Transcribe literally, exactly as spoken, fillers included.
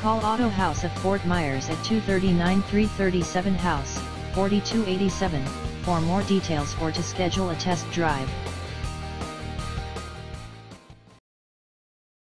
Call Auto House of Fort Myers at two three nine, three three seven House, forty-two eighty-seven, for more details or to schedule a test drive.